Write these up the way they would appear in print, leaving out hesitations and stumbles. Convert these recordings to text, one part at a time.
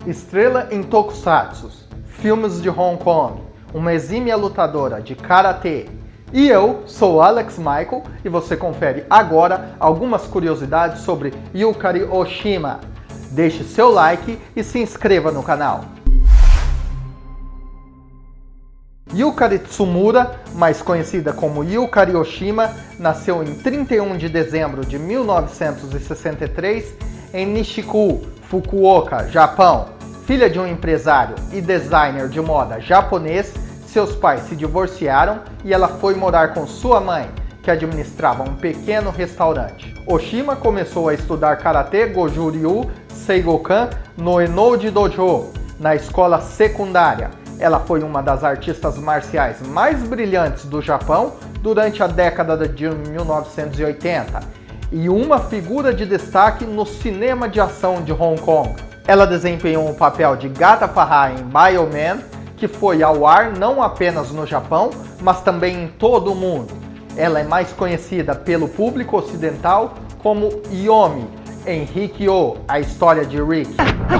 Estrela em tokusatsu, filmes de Hong Kong, uma exímia lutadora de karatê. E eu sou Alex Michael e você confere agora algumas curiosidades sobre Yukari Oshima. Deixe seu like e se inscreva no canal. Yukari Tsumura, mais conhecida como Yukari Oshima, nasceu em 31 de dezembro de 1963 em Nishiku, Fukuoka, Japão. Filha de um empresário e designer de moda japonês, seus pais se divorciaram e ela foi morar com sua mãe, que administrava um pequeno restaurante. Oshima começou a estudar karatê Goju-ryu Seigokan no Enouji Dojo, na escola secundária. Ela foi uma das artistas marciais mais brilhantes do Japão durante a década de 1980 e uma figura de destaque no cinema de ação de Hong Kong. Ela desempenhou o papel de Gata Farah em Bioman, que foi ao ar não apenas no Japão, mas também em todo o mundo. Ela é mais conhecida pelo público ocidental como Yomi em Riki-Oh, a história de Rick.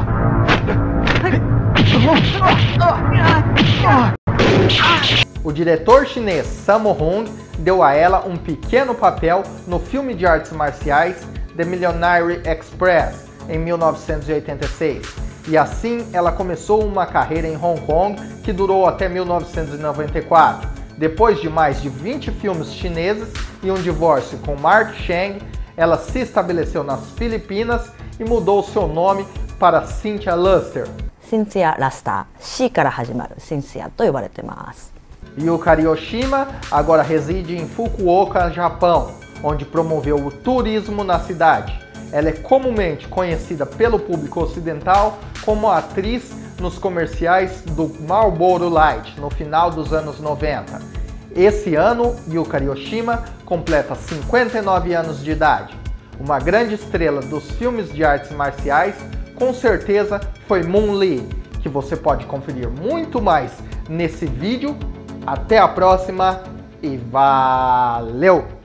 O diretor chinês Sammo Hung deu a ela um pequeno papel no filme de artes marciais The Millionaire Express, em 1986. E assim ela começou uma carreira em Hong Kong que durou até 1994. Depois de mais de 20 filmes chineses e um divórcio com Mark Cheng, ela se estabeleceu nas Filipinas e mudou seu nome para Cynthia Luster. Cynthia Luster, Cから始まる Cynthia と呼ばれてます。 Yukari Oshima agora reside em Fukuoka, Japão, onde promoveu o turismo na cidade. Ela é comumente conhecida pelo público ocidental como atriz nos comerciais do Marlboro Light no final dos anos 90. Esse ano, Yukari Oshima completa 59 anos de idade. Uma grande estrela dos filmes de artes marciais, com certeza, foi Moon Lee, que você pode conferir muito mais nesse vídeo. Até a próxima e valeu!